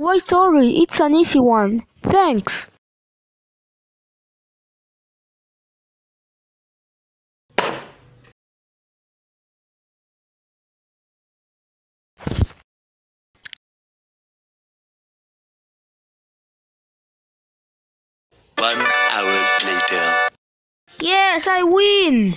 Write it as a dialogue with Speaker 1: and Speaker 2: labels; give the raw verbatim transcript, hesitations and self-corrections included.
Speaker 1: Why sorry, it's an easy one. Thanks.
Speaker 2: One hour later.
Speaker 1: Yes, I win!